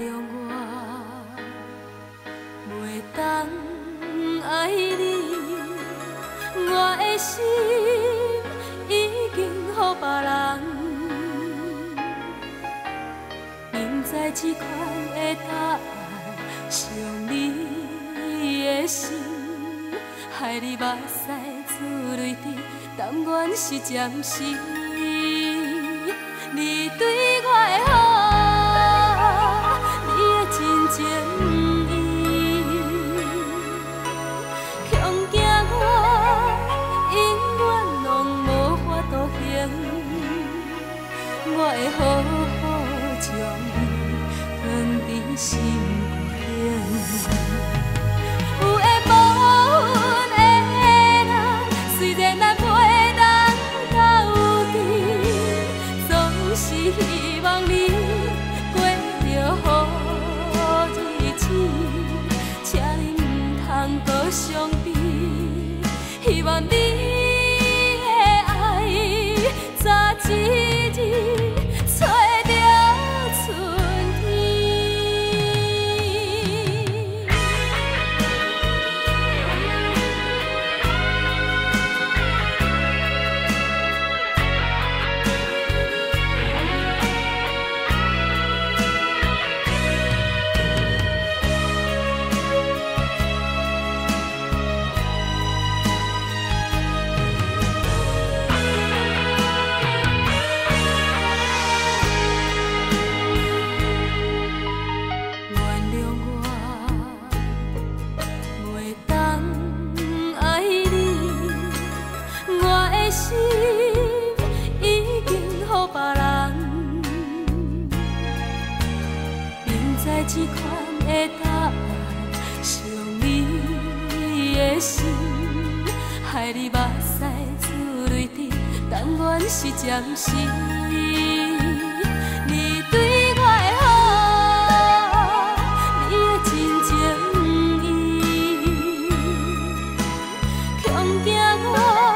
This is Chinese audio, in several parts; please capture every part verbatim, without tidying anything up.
谅我，袂当爱你，我的心已经予别人。明知这款的答案伤你的心，害你目屎珠泪滴，但愿是暂时。你对我的好，你的真情意，恐惊我永远拢无法度行。我会好好将你藏伫心间。有缘无缘的人，虽然咱袂当斗阵，总是希望你过着好日子，请你唔通搁伤悲，希望你的爱早一日找着春天。心已经予别人，明知这款的答案伤你的心，害你目屎珠泪滴，但愿是暂时。你对我的好，你的真情意，恐惊我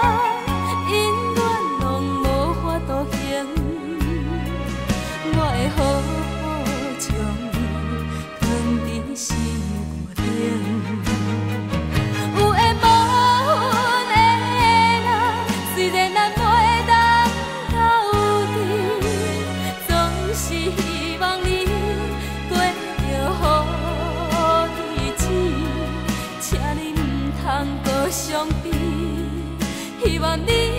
我会好好将你藏伫心肝顶。有缘无缘的人，虽然咱袂当斗阵，总是希望你过着好日子，请你唔通搁伤悲，希望你。